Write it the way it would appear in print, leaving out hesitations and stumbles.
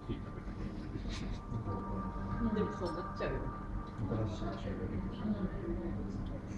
でもそうなっちゃうよ。 新しい会話できる。